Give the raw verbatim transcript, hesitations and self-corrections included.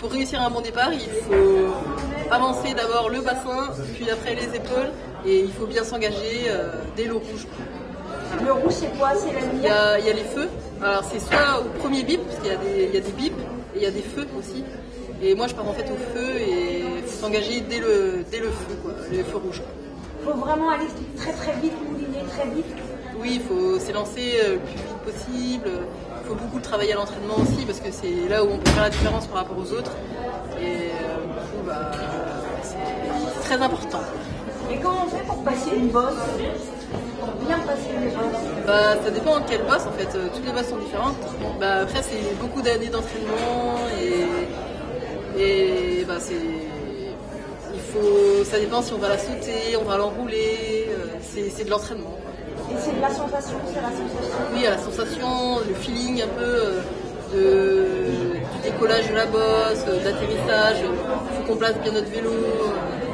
pour réussir un bon départ, il faut avancer d'abord le bassin, puis après les épaules, et il faut bien s'engager euh, dès le rouge. Le rouge, c'est quoi? C'est la Il y, lumière? a, il y a les feux, alors c'est soit au premier bip, parce qu'il y a des, il y a des bips, et il y a des feux aussi. Et moi je pars en fait au feu, et il faut s'engager dès le, dès le feu, quoi, le feu rouge. Il faut vraiment aller très très vite, mouliner très vite. Oui, il faut s'élancer le plus vite possible. Il faut beaucoup travailler à l'entraînement aussi parce que c'est là où on peut faire la différence par rapport aux autres. Et euh, du coup, bah, c'est très important. Et comment on fait pour passer une bosse? Pour bien passer une bosse? Bah, ça dépend de quelle bosse en fait. Toutes les bosses sont différentes. Bah, après, c'est beaucoup d'années d'entraînement et, et bah, c'est. Il faut. Ça dépend si on va la sauter, on va l'enrouler. C'est, c'est de l'entraînement. Et c'est de la sensation, c'est la sensation. Oui, à la sensation, le feeling un peu euh, de, du décollage de la bosse, euh, de l'atterrissage. Il faut qu'on place bien notre vélo. Euh,